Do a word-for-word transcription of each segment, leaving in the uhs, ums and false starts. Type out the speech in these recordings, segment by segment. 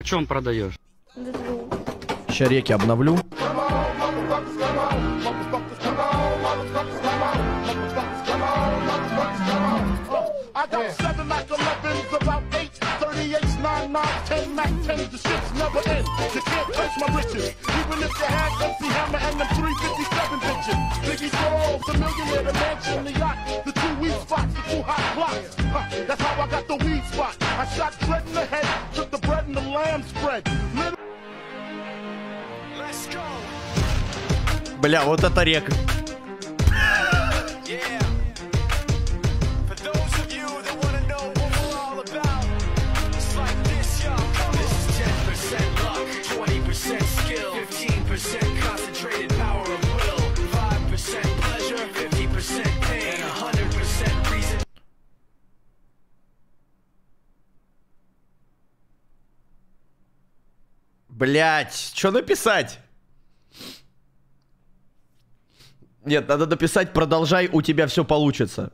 Чем продаешь? Сейчас реки обновлю. Бля, вот это река. Блять, что написать? Нет, надо написать, продолжай, у тебя все получится.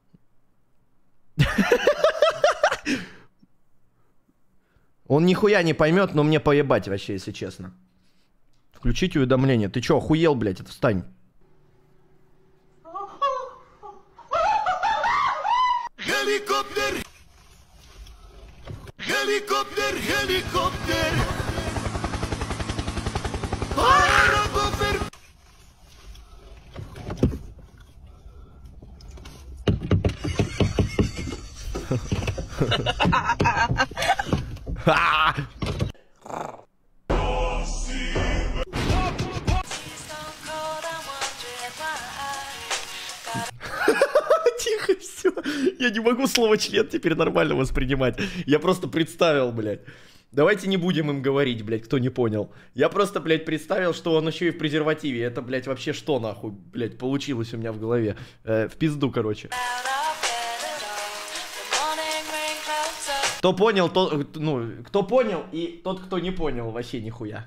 Он нихуя не поймет, но мне поебать вообще, если честно. Включить уведомление. Ты чё, охуел, блядь, это встань. Геликоптер! Геликоптер, геликоптер! Аэрокоптер! Тихо, все. Я не могу слово член теперь нормально воспринимать. Я просто представил, блядь. Давайте не будем им говорить, блядь, кто не понял. Я просто, блядь, представил, что он еще и в презервативе. Это, блядь, вообще что нахуй, блядь, получилось у меня в голове. Э, в пизду, короче. Кто понял, то, ну, кто понял, и тот, кто не понял, вообще нихуя.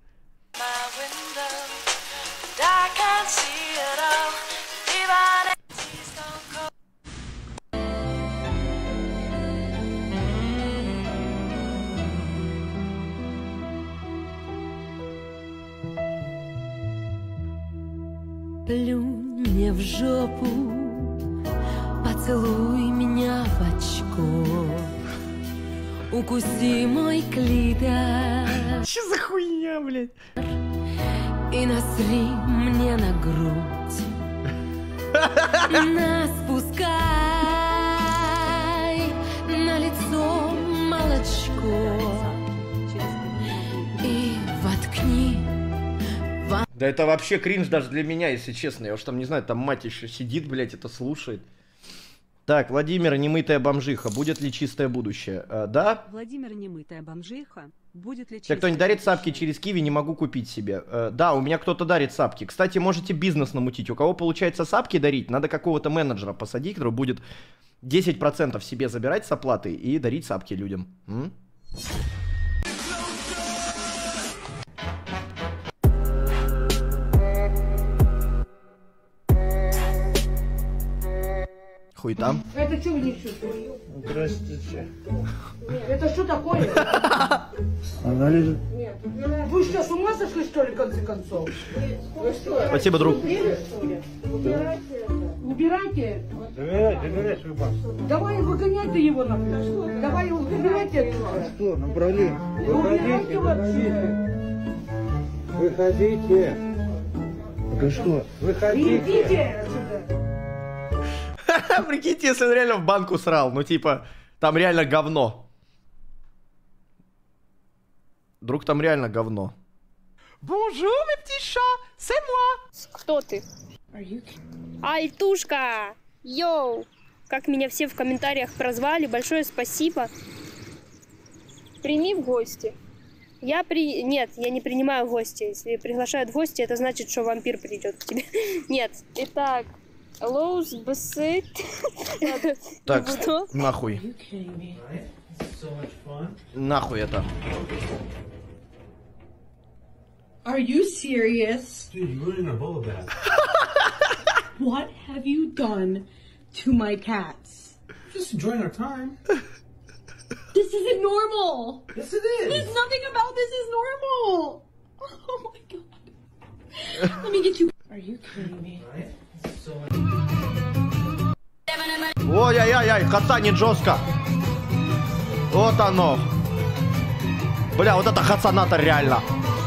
Плюнь мне в жопу, поцелуй меня в очко, укуси мой клитор. Че за хуйня, блядь? И насри мне на грудь, нас пускай на лицо молочко и воткни. Да это вообще кринж даже для меня, если честно. Я уж там не знаю, там мать еще сидит, блядь, это слушает. Так, Владимир, немытая бомжиха. Будет ли чистое будущее? А, да? Владимир, немытая бомжиха. Будет ли чистое Тебе кто-нибудь дарит сапки через Киви? Не могу купить себе. А, да, у меня кто-то дарит сапки. Кстати, можете бизнес намутить. У кого получается сапки дарить, надо какого-то менеджера посадить, который будет десять процентов себе забирать с оплаты и дарить сапки людям. М? Хуй там. Это что вы не чувствуете? Здравствуйте. Это что такое? Анализы? Нет. Вы что, с ума сошли, что ли, в конце концов? Вы что? Спасибо, друг. Убирайте это. Убирайте. Доверяйте, доверяйте, вы пас. Давай выгоняйте его нахуй. Давай его убирайте отсюда. Что, направление? Убирайте Выходите, вообще. выходите. Да что? Выходите. Идите отсюда. Прикиньте, если он реально в банку срал. Ну, типа, там реально говно. Друг, там реально говно. Bonjour, mes petits chats, c'est moi. Кто ты? Альтушка! Йоу! Как меня все в комментариях прозвали, большое спасибо. Прими в гости. Я при... Нет, я не принимаю в гости. Если приглашают в гости, это значит, что вампир придет к тебе. Нет. Итак, Лоус Бассет. Так, нахуй. Нахуй это. Are you serious? Dude, you're really in a bowl of that. What have you done to my cats? Just enjoying our time. This isn't normal. Yes, it is. There's nothing about this is normal. Oh my god. Let me get you. Are you kidding me? Ой-ой-ой, хацанит жестко. Вот оно. Бля, вот это хацанато реально.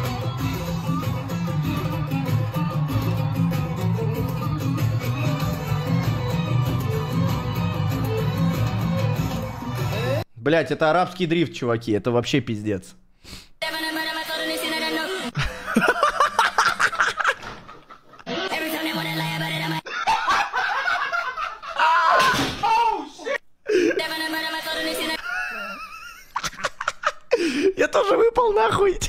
Блять, это арабский дрифт, чуваки. Это вообще пиздец. Я тоже выпал нахуй.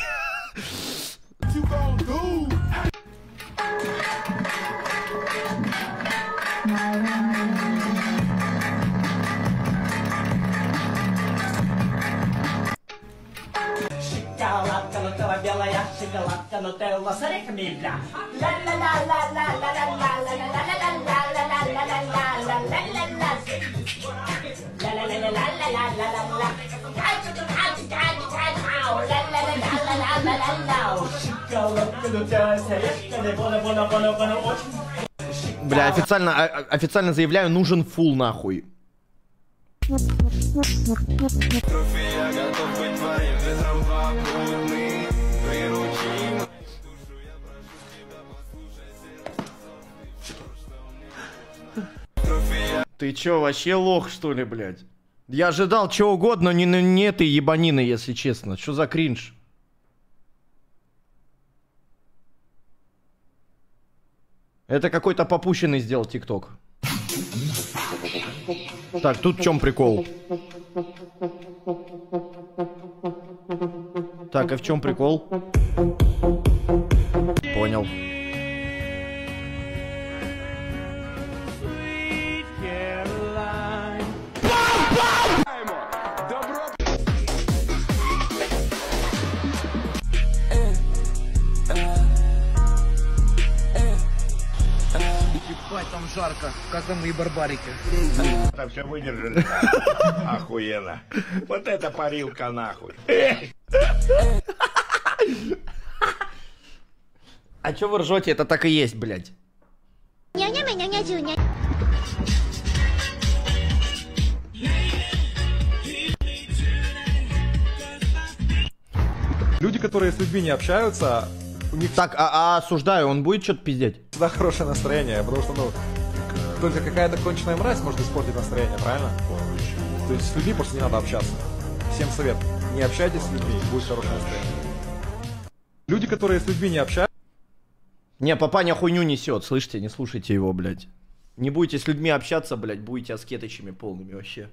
Шоколадка, нутелла белая, шоколадка, нутелла с орехами, бля. Бля, официально, официально заявляю, нужен фул нахуй. Ты чё, вообще лох, что ли, блядь? Я ожидал чего угодно, не, не этой ебанины, если честно. Что за кринж? Это какой-то попущенный сделал ТикТок. Так, тут в чем прикол? Так, и в чем прикол? Понял. Там жарко, как там и барбарики. Там все выдержали. Охуенно. Вот это парилка нахуй. А чё вы ржете? Это так и есть, блядь. Люди, которые с людьми не общаются, у них Так, а, а осуждаю, он будет что-то пиздеть? всегда хорошее настроение, потому что, ну, только какая-то конченая мразь может испортить настроение, правильно? То есть с людьми просто не надо общаться. Всем совет, не общайтесь с людьми, будет хорошее настроение. Люди, которые с людьми не общаются... Не, папаня хуйню несет, слышите, не слушайте его, блядь. Не будете с людьми общаться, блядь, будете аскетычами полными вообще.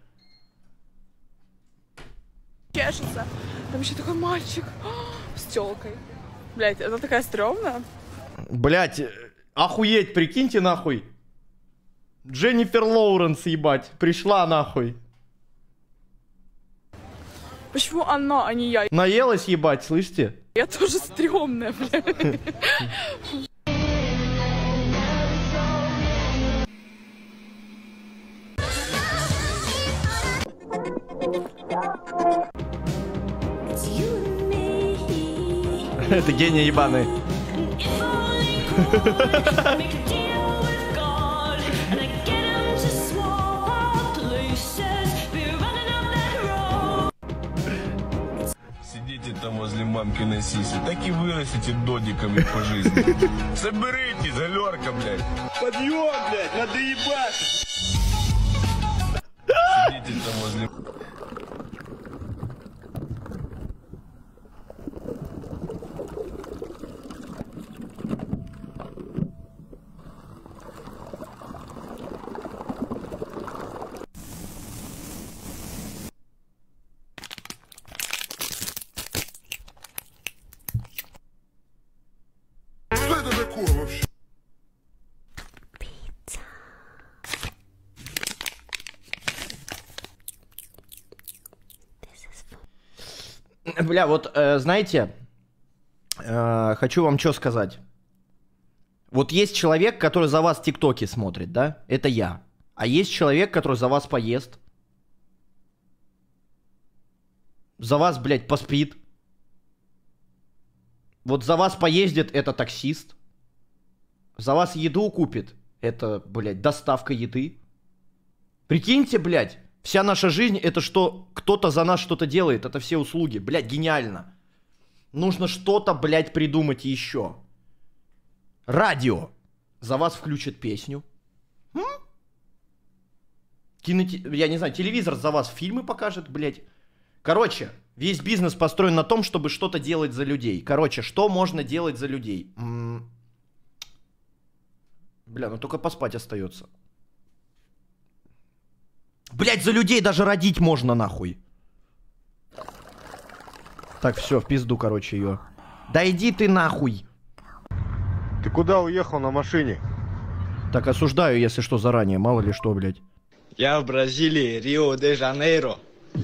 Чешется. Там еще такой мальчик с тёлкой. Блять, это такая стрёмная. Блядь, охуеть, прикиньте нахуй. Дженнифер Лоуренс, ебать, пришла нахуй. Почему она, а не я? Наелась, ебать, слышите? Я тоже стрёмная, блядь. Это гений ебаный. Сидите там возле мамкиной сиси, так и вырастите додиками по жизни. Соберитесь, галерка, блядь. Подъем, блядь, надо ебать. Сидите там возле... Что это такое вообще? Бля, вот, э, знаете, э, хочу вам что сказать. Вот есть человек, который за вас тиктоки смотрит, да? Это я. А есть человек, который за вас поест. За вас, блядь, поспит. Вот за вас поездит, это таксист. За вас еду купит. Это, блядь, доставка еды. Прикиньте, блядь, вся наша жизнь это что кто-то за нас что-то делает. Это все услуги. Блядь, гениально. Нужно что-то, блядь, придумать еще. Радио. За вас включат песню. М? Киноте... Я не знаю, телевизор за вас фильмы покажет, блядь. Короче, весь бизнес построен на том, чтобы что-то делать за людей. Короче, что можно делать за людей? М-м- Бля, ну только поспать остается. Блядь, за людей даже родить можно, нахуй. Так, все, в пизду, короче, ее. Да иди ты нахуй. Ты куда уехал на машине? Так, осуждаю, если что, заранее. Мало ли что, блядь. Я в Бразилии, Рио-де-Жанейро.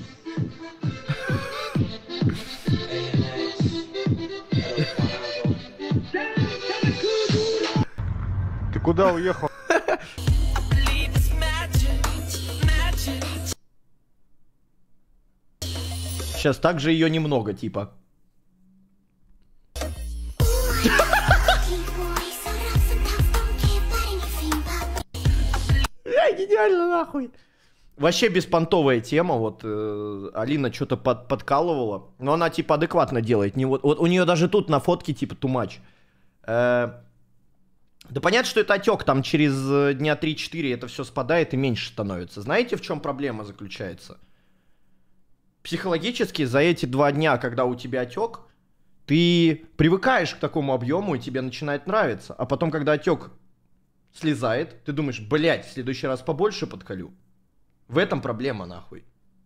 Ты куда уехал? Сейчас также ее немного, типа. Гениально, нахуй. Вообще беспонтовая тема, вот э, Алина что-то под, подкалывала, но она типа адекватно делает, не вот, вот у нее даже тут на фотке типа too much. Э, да понятно, что это отек, там через дня три-четыре это все спадает и меньше становится. Знаете, в чем проблема заключается? Психологически за эти два дня, когда у тебя отек, ты привыкаешь к такому объему и тебе начинает нравиться, а потом, когда отек слезает, ты думаешь, блять, в следующий раз побольше подколю. В этом проблема, нахуй.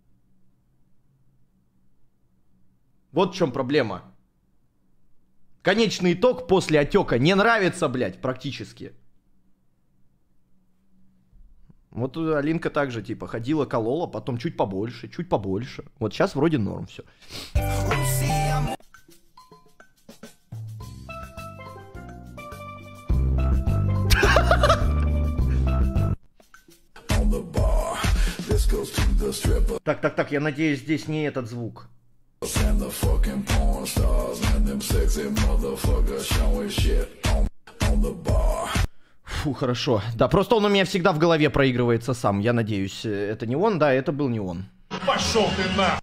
Вот в чем проблема. Конечный итог после отека не нравится, блять, практически. Вот Алинка также, типа, ходила, колола, потом чуть побольше, чуть побольше. Вот сейчас вроде норм все. Так, так, так, я надеюсь, здесь не этот звук. Фу, хорошо. Да, просто он у меня всегда в голове проигрывается сам. Я надеюсь, это не он, да, это был не он. Пошел ты на!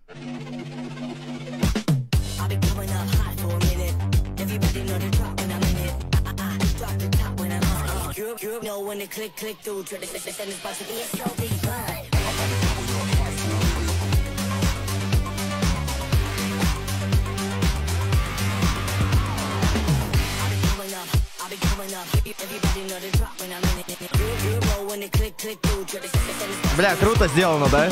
Бля, круто сделано, да?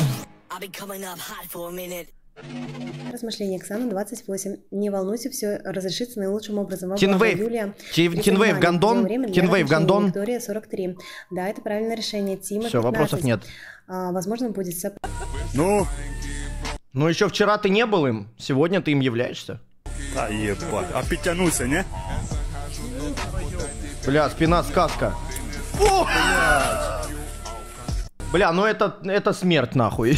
Размышления Оксана, двадцать восемь. Не волнуйся, все разрешится наилучшим образом. Тинвейв. Тинвейв Гандон. Тинвейв Гандон. Виктория сорок три. Да, это правильное решение. Тима Все, вопросов нет. А, возможно, будет... Ну? Ну еще вчера ты не был им. Сегодня ты им являешься. А ебать. А подтянулся, не? Бля, спина сказка. О! Бля, ну это, это смерть нахуй.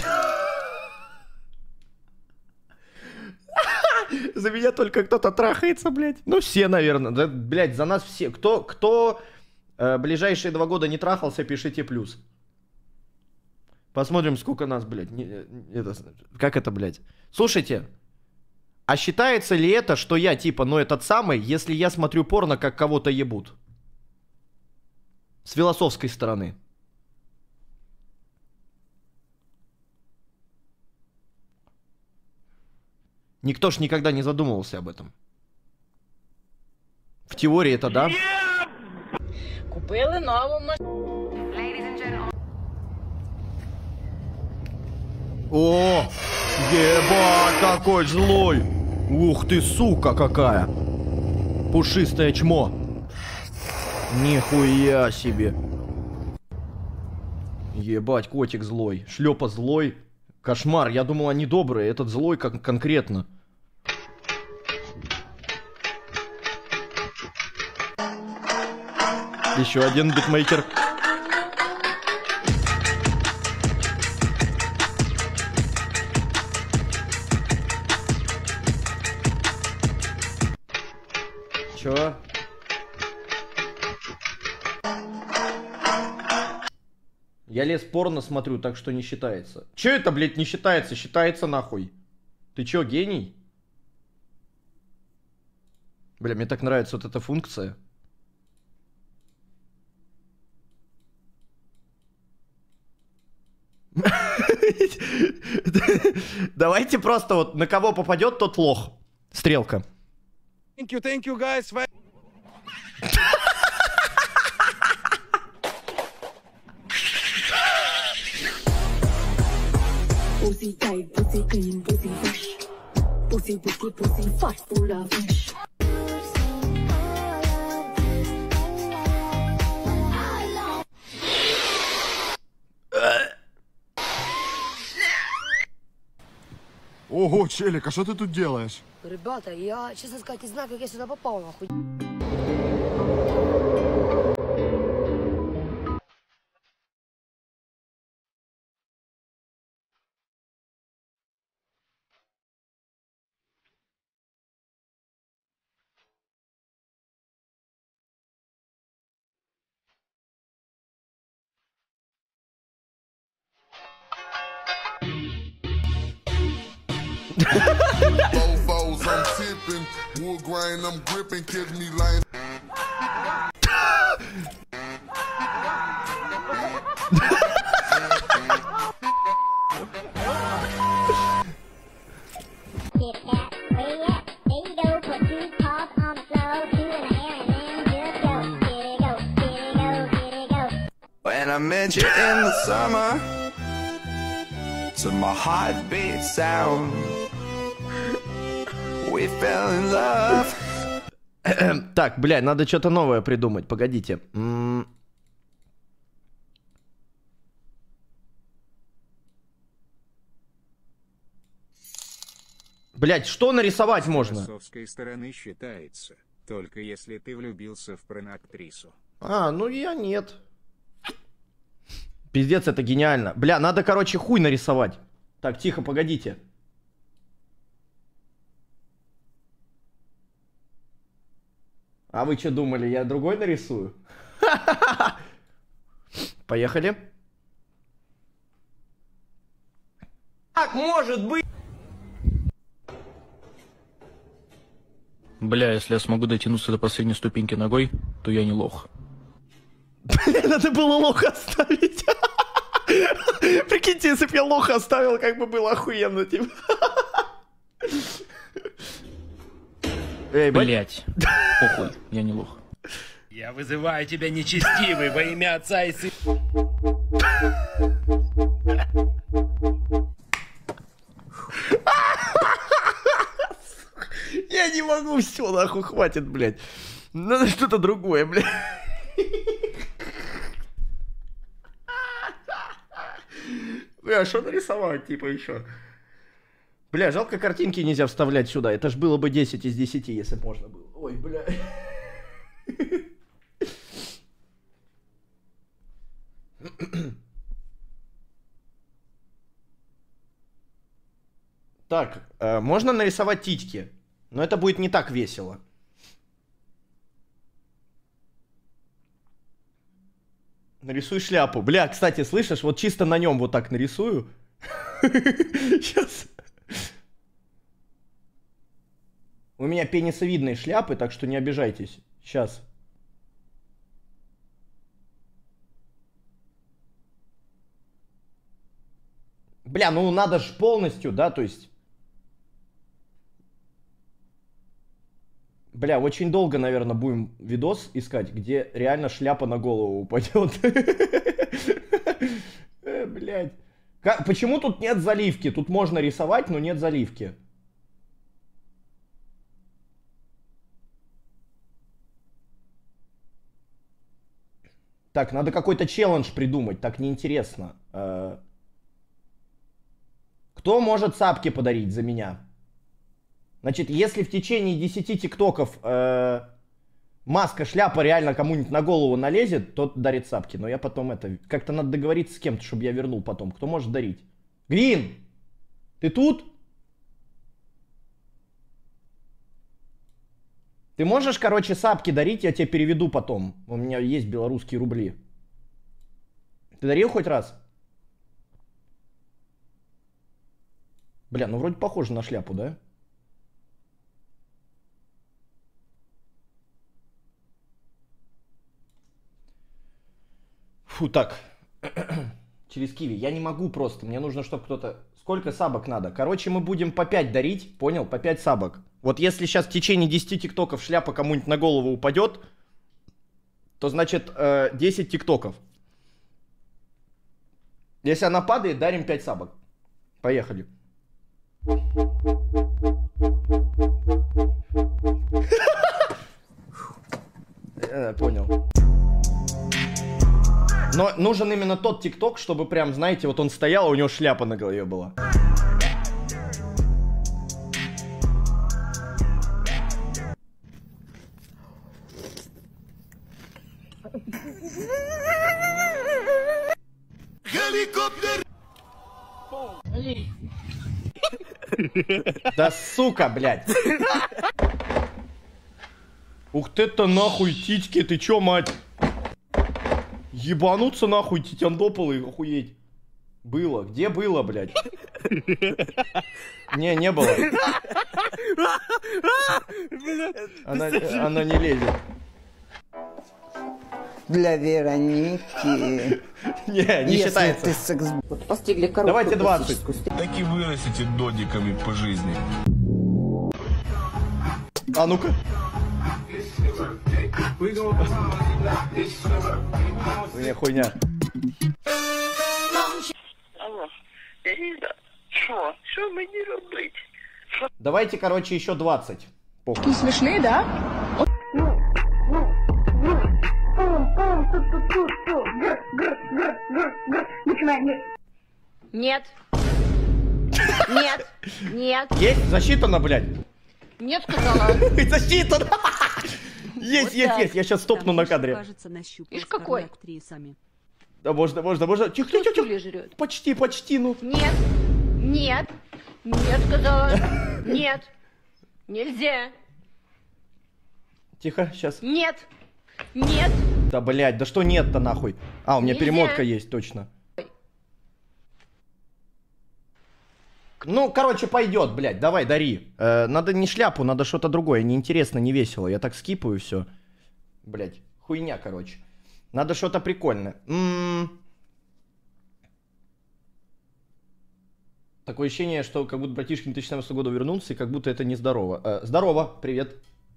За меня только кто-то трахается, блядь. Ну все, наверное. Да, блядь, за нас все. Кто, кто э, ближайшие два года не трахался, пишите плюс. Посмотрим, сколько нас, блядь. Не, это, как это, блядь? Слушайте, а считается ли это, что я типа, ну этот самый, если я смотрю порно, как кого-то ебут? С философской стороны. Никто ж никогда не задумывался об этом. В теории это да. Купили нову машину. О, ебать, какой злой. Ух ты, сука какая. Пушистое чмо. Нихуя себе. Ебать, котик злой. Шлепа злой. Кошмар, я думал, они добрые. Этот злой как конкретно. Еще один битмейкер. Чё? Я лес порно смотрю, так что не считается. Чё это, блядь, не считается? Считается нахуй. Ты чё, гений? Бля, мне так нравится вот эта функция. Давайте просто вот на кого попадет, тот лох. Стрелка. Thank you, thank you, guys. Pussy tight, pussy clean, pussy fresh. Pussy, pussy, pussy fat, full of fish. Ого, челик, а что ты тут делаешь? Ребята, я, честно сказать, не знаю, как я сюда попал, нахуй. Fofos, I'm tipping. Wood grain, I'm gripping. Catch me lying. When I met you in the summer, to my heartbeat sound, we fell in love. Так, бля, надо что-то новое придумать. Погодите. М- Блять, что нарисовать можно? С философской стороны считается, только если ты влюбился в порноактрису. А, ну я нет. Пиздец, это гениально. Бля, надо, короче, хуй нарисовать. Так, тихо, погодите. А вы что думали, я другой нарисую? Поехали. Как может быть? Бля, если я смогу дотянуться до последней ступеньки ногой, то я не лох. Бля, надо было лоха оставить. Прикиньте, если бы я лоха оставил, как бы было охуенно, типа. Эй, блять. Похуй, я не лох. Я вызываю тебя, нечестивый, во имя Отца и Сына. Я не могу, все, нахуй, хватит, блядь. Надо что-то другое, блядь. Бля, что нарисовать, типа, еще? Бля, жалко, картинки нельзя вставлять сюда. Это ж было бы десять из десяти, если бы можно было. Ой, бля. Так, э, можно нарисовать титьки, но это будет не так весело. Нарисуй шляпу. Бля, кстати, слышишь, вот чисто на нем вот так нарисую. Сейчас. У меня пенисовидные шляпы, так что не обижайтесь. Сейчас. Бля, ну надо же полностью, да, то есть... Бля, очень долго, наверное, будем видос искать, где реально шляпа на голову упадет. Блядь. Почему тут нет заливки? Тут можно рисовать, но нет заливки. Так, надо какой-то челлендж придумать, так неинтересно. Кто может сапки подарить за меня? Значит, если в течение десяти тиктоков э, маска, шляпа реально кому-нибудь на голову налезет, тот дарит сапки. Но я потом это... Как-то надо договориться с кем-то, чтобы я вернул потом. Кто может дарить? Грин! Ты тут? Ты можешь, короче, сапки дарить, я тебе переведу потом. У меня есть белорусские рубли. Ты дарил хоть раз? Бля, ну вроде похоже на шляпу, да? Фу, так. Через Киви. Я не могу просто. Мне нужно, чтобы кто-то... Сколько сабок надо? Короче, мы будем по пять дарить. Понял? По пять сабок. Вот если сейчас в течение десяти тиктоков шляпа кому-нибудь на голову упадет, то значит э, десять тиктоков. Если она падает, дарим пять сабок. Поехали. Я понял. Но нужен именно тот тикток, чтобы прям, знаете, вот он стоял, а у него шляпа на голове была. Helicopter! Да сука, блядь. Ух ты-то нахуй, титьки, ты чё, мать? Ебануться нахуй, титяндополы, охуеть. Было, где было, блядь? Не, не было. Она, она не лезет. Для Вероники. Не, не считается. Ты секс... Постигли коробку. Давайте двадцать. Так и вырастите додиками по жизни. А ну-ка. Хуйня, хуйня. Алло, Лиза, что? Что мне робить? Давайте, короче, еще двадцать. Похуй. Не смешные, да? Нет. Нет. Нет. Есть? Засчитано, блядь. Нет, сказала. Засчитано. Есть, есть, есть. Я сейчас стопну на кадре. Ишь, какой? Да можно, можно, можно. Тихо, тихо, тихо. Почти, почти, ну. Нет. Нет. Нет, сказала. Нет. Нельзя. Тихо, сейчас. Нет. Нет. Да, блядь, да что нет-то нахуй? А, у меня Нельзя. перемотка есть, точно. Ну, короче, пойдет, блядь, давай, дари. Э, надо не шляпу, надо что-то другое. Неинтересно, не весело. Я так скипаю все. Блядь, хуйня, короче. Надо что-то прикольное. М-м-м. Такое ощущение, что как будто братишки две тысячи семнадцатого года вернулся, и как будто это нездорово. Э, здорово, привет.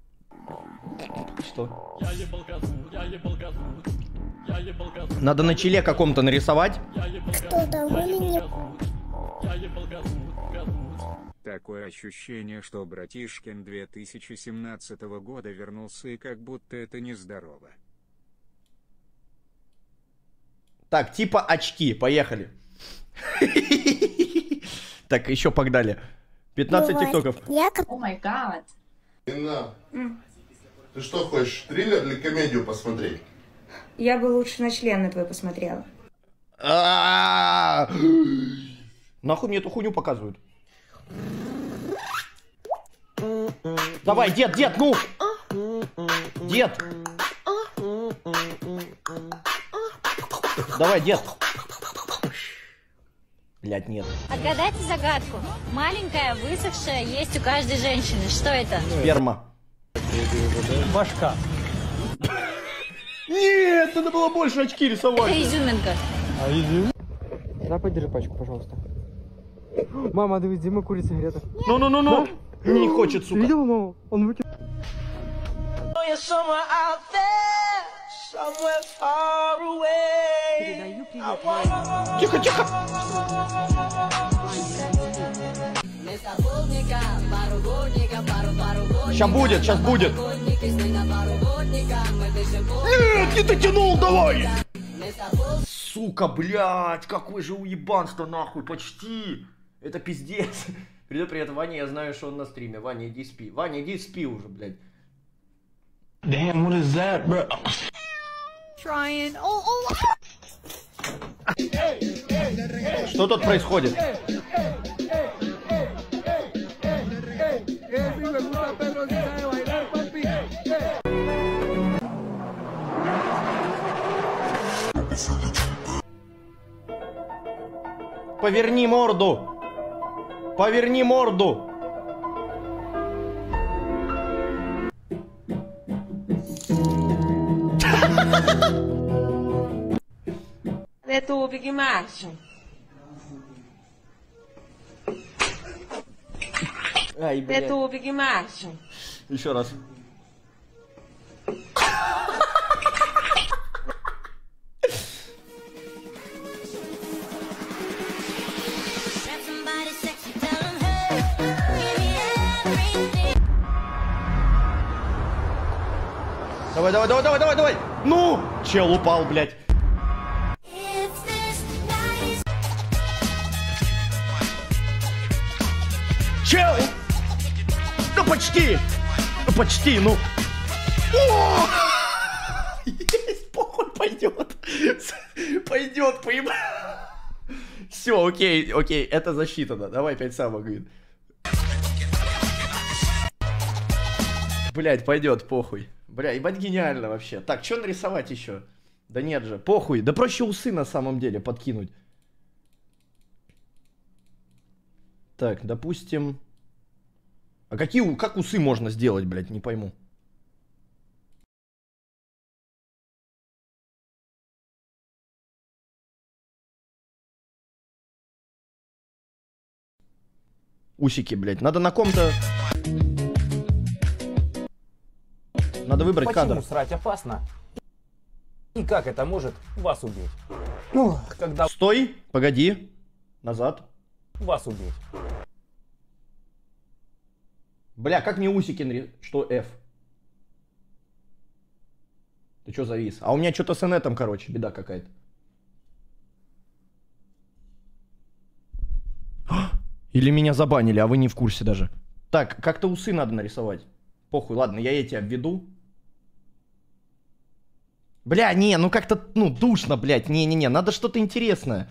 Что? Я ебал газу, я ебал газу, я ебал газу. Надо на челе каком-то нарисовать. Кто доволен? Я ебал газу, газу. Такое ощущение, что братишкин две тысячи семнадцатого года вернулся, и как будто это нездорово. Так, типа очки, поехали. Так, еще погнали. пятнадцать тиктоков. О май гад. Инна, ты что, хочешь триллер или комедию посмотреть? Я бы лучше на члены твои посмотрела. Нахуй мне эту хуйню показывают? Давай, дед, дед, ну! Дед! Давай, дед! Блядь, нет. Отгадайте загадку. Маленькая, высохшая, есть у каждой женщины. Что это? Сперма. Башка. Нет, надо было больше очки рисовать. Это изюминка. А изюм? Да, подержи пачку, пожалуйста. Мама, дивись, Дима курит сигареты. Ну-ну-ну-ну. Не хочет, сука. Видела, маму? Он выкинул. Передаю привет. Тихо, тихо. Сейчас будет, сейчас будет. Нет, не дотянул, давай. Сука, блядь, какой же уебанство нахуй, почти. Это пиздец. Привет, привет, Ваня, я знаю, что он на стриме. Ваня, иди спи. Ваня, иди спи уже, блядь. Damn, what is that, bro? Trying. Oh, oh. Что тут происходит? Поверни морду! Поверни морду! Это Биг Марш. Ай, блядь. Это Биг Марш. Еще раз. Давай, давай, давай, давай, давай, давай! Ну! Чел упал, блядь. Чел! Ну почти! Ну почти, ну! О! Есть, похуй, пойдет! Пойдет, поебать! Все, окей, окей, это засчитано. Давай пять самок, Гвин. Блять, пойдет, похуй. Бля, ебать гениально вообще. Так, что нарисовать еще? Да нет же, похуй. Да проще усы на самом деле подкинуть. Так, допустим... А какие, как усы можно сделать, блядь, не пойму. Усики, блядь. Надо на ком-то... Надо выбрать Почему кадр. срать опасно? И как это может вас убить? Ну, когда... Стой, погоди. Назад. Вас убить. Бля, как мне усики нарисовать? Что F? Ты чё завис? А у меня что-то с инетом, короче, беда какая-то. Или меня забанили, а вы не в курсе даже. Так, как-то усы надо нарисовать. Похуй, ладно, я эти обведу. Бля, не, ну как-то, ну, душно, блядь. Не-не-не, надо что-то интересное.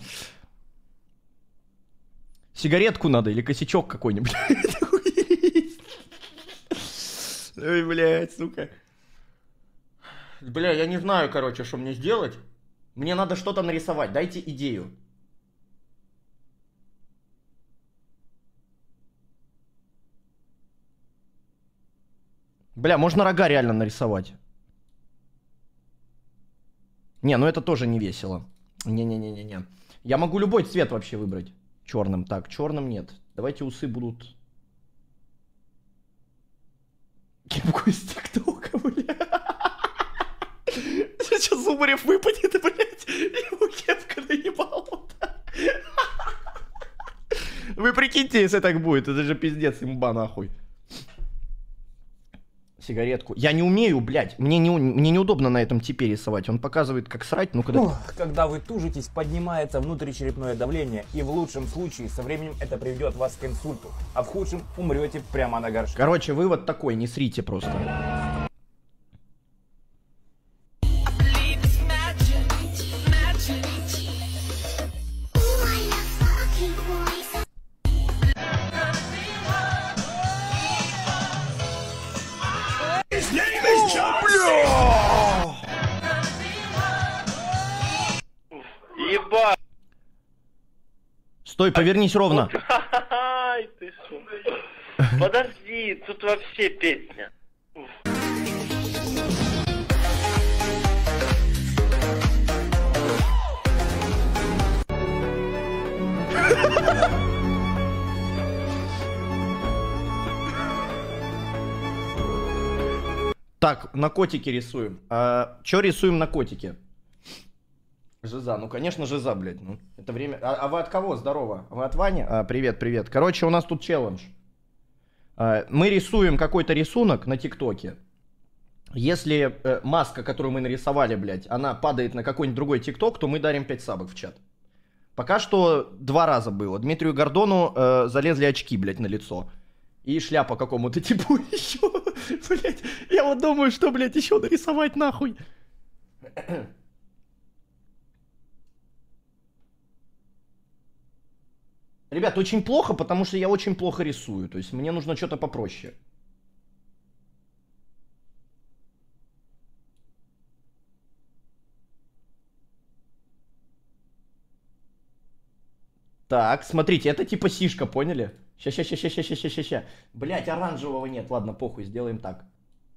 Сигаретку надо или косячок какой-нибудь. Ой, блядь, сука. Бля, я не знаю, короче, что мне сделать. Мне надо что-то нарисовать, дайте идею. Бля, можно рога реально нарисовать. Не, ну это тоже не весело. Не-не-не-не-не. Я могу любой цвет вообще выбрать. Черным. Так, черным нет. Давайте усы будут... Кепку из ТикТока, бля. Сейчас Зубарев выпадет, блядь. Ему кепка наебала. Вы прикиньте, если так будет. Это же пиздец, имба нахуй. Сигаретку. Я не умею, блядь. Мне, не, мне неудобно на этом типе рисовать. Он показывает, как срать. Ну, когда... Ух, когда вы тужитесь, поднимается внутричерепное давление. И в лучшем случае со временем это приведет вас к инсульту. А в худшем умрете прямо на горшке. Короче, вывод такой. Не срите просто. Ебать! Стой, повернись ровно. Ай, ты шо. Подожди, тут вообще песня. Так, на котике рисуем. А, чё рисуем на котике? Жиза, ну конечно жиза, блядь. Ну, это время... А, а вы от кого? Здорово. Вы от Вани? А, привет, привет. Короче, у нас тут челлендж. А, мы рисуем какой-то рисунок на ТикТоке. Если э, маска, которую мы нарисовали, блядь, она падает на какой-нибудь другой ТикТок, то мы дарим пять сабок в чат. Пока что два раза было. Дмитрию Гордону э, залезли очки, блядь, на лицо. И шляпа какому-то типу еще. Блядь, я вот думаю, что, блядь, еще нарисовать нахуй. Ребят, очень плохо, потому что я очень плохо рисую. То есть мне нужно что-то попроще. Так, смотрите, это типа сишка, поняли? Ща, ща, ща, ща, ща, ща, ща, ща. Блять, оранжевого нет. Ладно, похуй, сделаем так.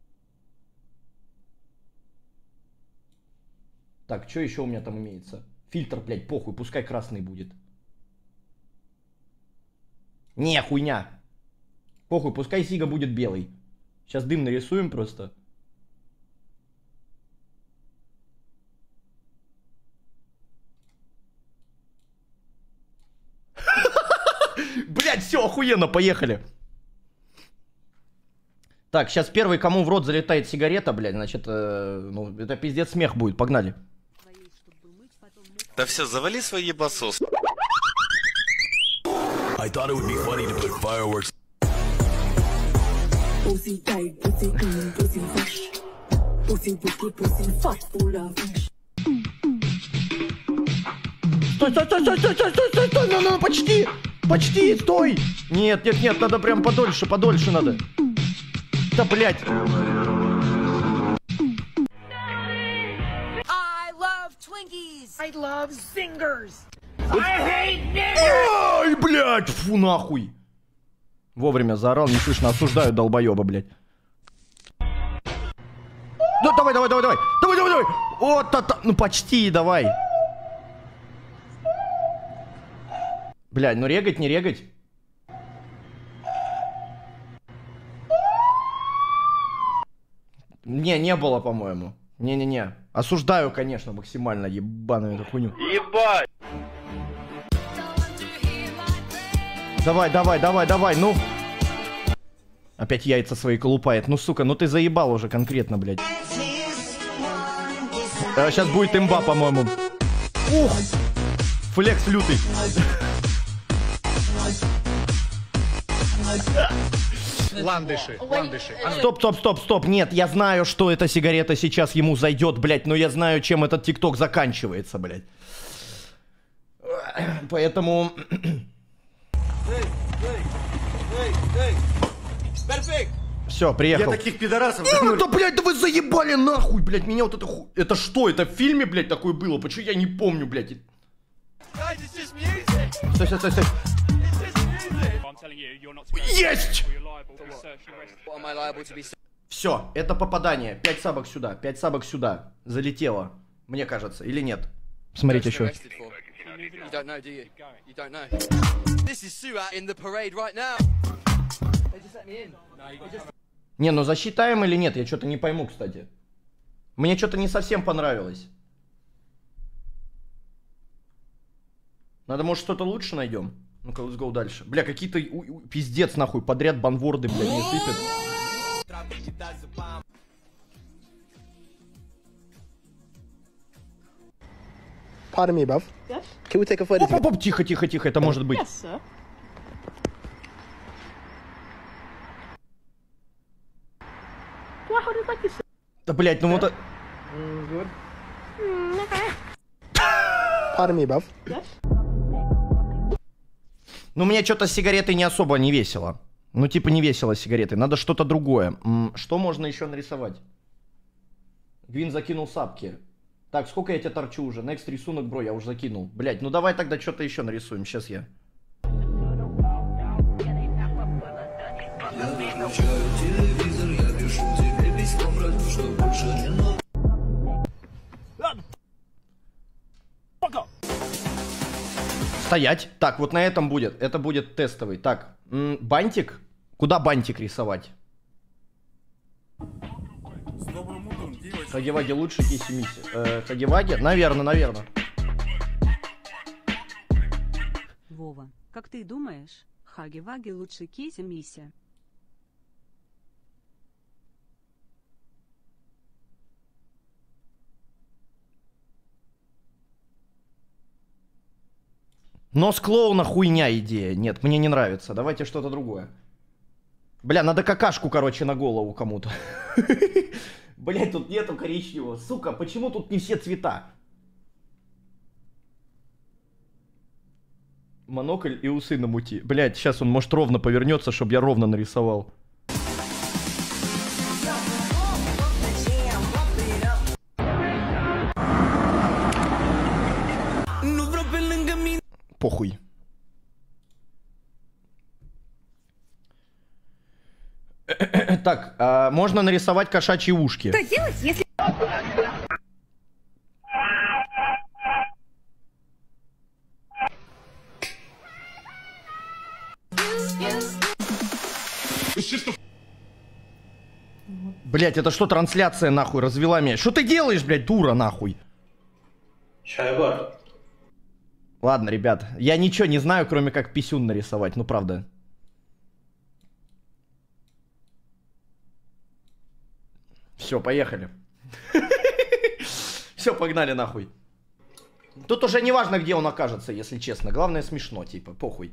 Так, что еще у меня там имеется? Фильтр, блядь, похуй, пускай красный будет. Не, хуйня. Похуй, пускай Сига будет белый. Сейчас дым нарисуем просто. Блядь, все, охуенно, поехали. Так, сейчас первый, кому в рот залетает сигарета, блядь, значит, э, ну, это пиздец смех будет, погнали. Да все, завали свой ебасос. I thought it would be funny to put fireworks. Pussy tight, pussy clean, pussy fresh. Pussy wicked, pussy fat, full of flesh. Стой, стой, стой, стой, стой, стой, стой, стой, стой, ну, ну, почти, почти, стой. Нет, нет, нет, надо прям подольше, подольше надо. Да, блядь. I love Twinkies. I love Zingers. Ай, блядь, фу, нахуй. Вовремя заорал, не слышно, осуждаю долбоеба, блядь. Ну, давай, давай, давай, давай, давай, давай, давай. Вот, та, та. Ну, почти, давай. Блядь, ну регать, не регать. Не, не было, по-моему. Не-не-не. Осуждаю, конечно, максимально ебаную эту хуйню. Ебать! Давай, давай, давай, давай, ну. Опять яйца свои колупает. Ну, сука, ну ты заебал уже конкретно, блядь. А, сейчас будет имба, по-моему. Ух! Флекс лютый. Ландыши, ландыши. Стоп, стоп, стоп, стоп. Нет, я знаю, что эта сигарета сейчас ему зайдет, блядь, но я знаю, чем этот тикток заканчивается, блядь. Поэтому... Все, приехал. Я таких пидорасов... Ну, да, блядь, да вы заебали нахуй, блядь, меня вот это ху... Это что, это в фильме, блядь, такое было? Почему я не помню, блядь? Стой, стой, стой, стой. Есть! Все, это попадание. Пять сабок сюда, пять сабок сюда. Залетело. Мне кажется, или нет? Смотрите еще. Не, ну засчитаем или нет? Я что-то не пойму, кстати. Мне что-то не совсем понравилось. Надо, может, что-то лучше найдем? Ну-ка, let's go дальше. Бля, какие-то пиздец, нахуй, подряд банворды, бля, не сыпят. Pardon me, bruv. Yes? Can we take a photo? Оп, оп, оп, тихо, тихо, тихо, это может быть. Yes, sir. Do I hold it like this? Да, блядь, ну вот... Pardon me, bruv. Yes? Ну, мне что-то с сигаретой не особо не весело. Ну, типа, не весело с сигаретой. Надо что-то другое. М, что можно еще нарисовать? Гвин закинул сапки. Так, сколько я тебя торчу уже? Next рисунок, бро, я уже закинул. Блять, ну давай тогда что-то еще нарисуем. Сейчас я. Стоять. Так, вот на этом будет. Это будет тестовый. Так, м, бантик. Куда бантик рисовать? Хагиваги лучше, Киси Миси. Э, Хагиваги? Наверное, наверное. Вова, как ты думаешь, Хаги-Ваги лучше Киси Миси? Нос клоуна хуйня идея. Нет, мне не нравится. Давайте что-то другое. Бля, надо какашку, короче, на голову кому-то. Блять, тут нету коричневого. Сука, почему тут не все цвета? Монокль и усы на мути. Блять, сейчас он, может, ровно повернется, чтобы я ровно нарисовал. Похуй. Так, а, можно нарисовать кошачьи ушки. Что делать, если... Блять, это что, трансляция нахуй развела меня? Что ты делаешь, блядь, дура нахуй? Чайбар. Ладно, ребят, я ничего не знаю, кроме как писюн нарисовать, ну правда. Все, поехали. Все, погнали нахуй. Тут уже не важно, где он окажется, если честно. Главное, смешно, типа, похуй.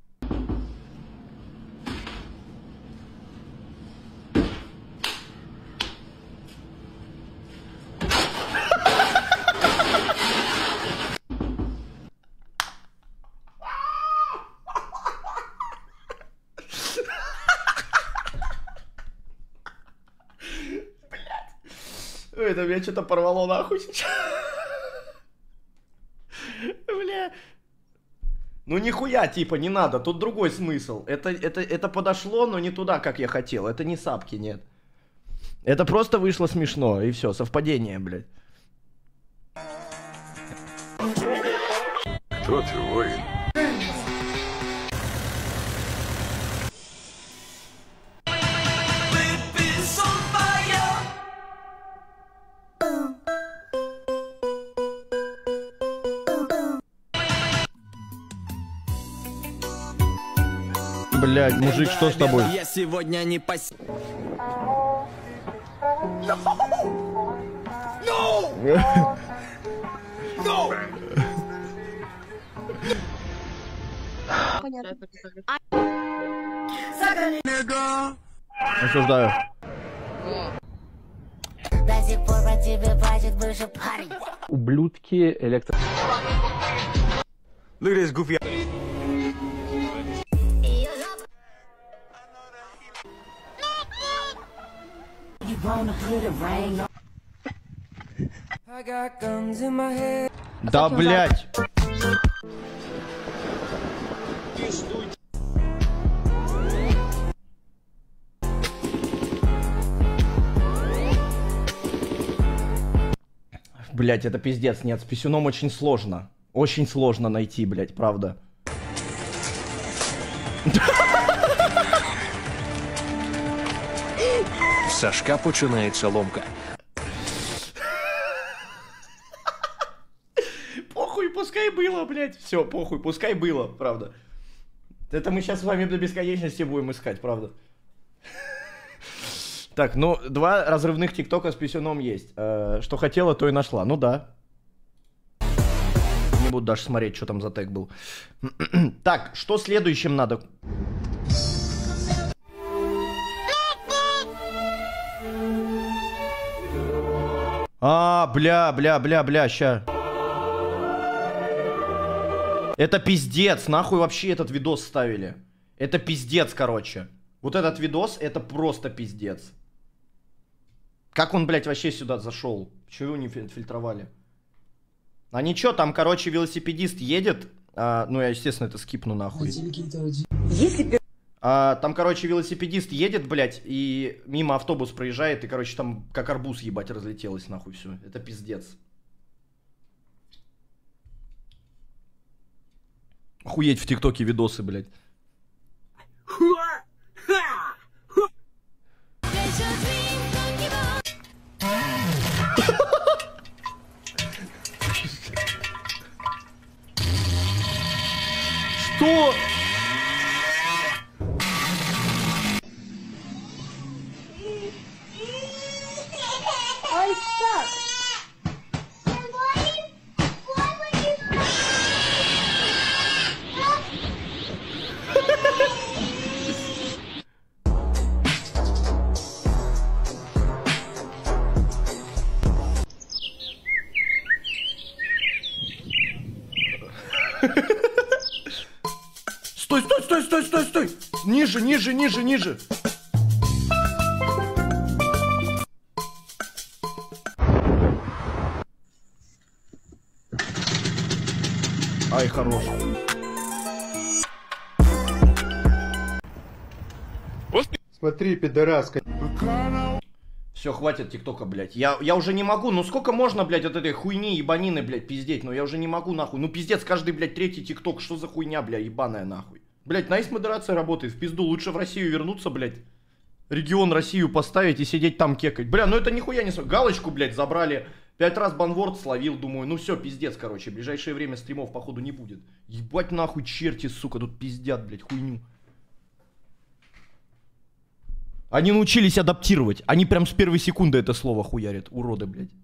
Ой, да меня что-то порвало нахуй сейчас. Бля. Ну нихуя, типа, не надо, тут другой смысл. Это, это, это подошло, но не туда, как я хотел. Это не сапки, нет. Это просто вышло смешно, и все, совпадение, блядь. Кто ты, воин? Блядь, мужик, что с тобой? Я сегодня не пос... Осуждаю. До сих пор по тебе плачет бывший парень. Ублюдки электро... Look at this goofy. Да, блядь. Блядь, это пиздец. Нет, с писюном очень сложно. Очень сложно найти, блядь, правда. Сашка починається ломка. Похуй, пускай было, блядь. Все, похуй, пускай было, правда. Это мы сейчас с вами до бесконечности будем искать, правда. Так, ну, два разрывных тиктока с писюном есть. Э, что хотела, то и нашла. Ну да. Не буду даже смотреть, что там за тег был. Так, что следующим надо? А, бля, бля, бля, бля, ща. Это пиздец, нахуй вообще этот видос ставили. Это пиздец, короче. Вот этот видос, это просто пиздец. Как он, блядь, вообще сюда зашел? Чего его не фильтровали? А ничего, там, короче, велосипедист едет. А, ну, я, естественно, это скипну нахуй. Если... А, там, короче, велосипедист едет, блядь, и мимо автобус проезжает, и, короче, там как арбуз, ебать, разлетелось, нахуй, все. Это пиздец. Охуеть в ТикТоке видосы, блядь. Что? Ой, так. Стой, стой, стой, стой, стой, стой! Ниже, ниже, ниже, ниже! Ай, хорош. Смотри, пидораска. Все, хватит тиктока, блядь. Я, я уже не могу. Ну сколько можно, блядь, от этой хуйни ебанины, блядь, пиздеть? Ну я уже не могу, нахуй. Ну пиздец, каждый, блядь, третий тикток. Что за хуйня, блядь, ебаная, нахуй? Блядь, найс модерация работает. В пизду. Лучше в Россию вернуться, блядь. Регион Россию поставить и сидеть там кекать. Бля, ну это нихуя не... Галочку, блядь, забрали. Пять раз банворд словил, думаю. Ну все, пиздец, короче. В ближайшее время стримов, походу, не будет. Ебать нахуй черти, сука. Тут пиздят, блядь, хуйню. Они научились адаптировать. Они прям с первой секунды это слово хуярят. Уроды, блядь.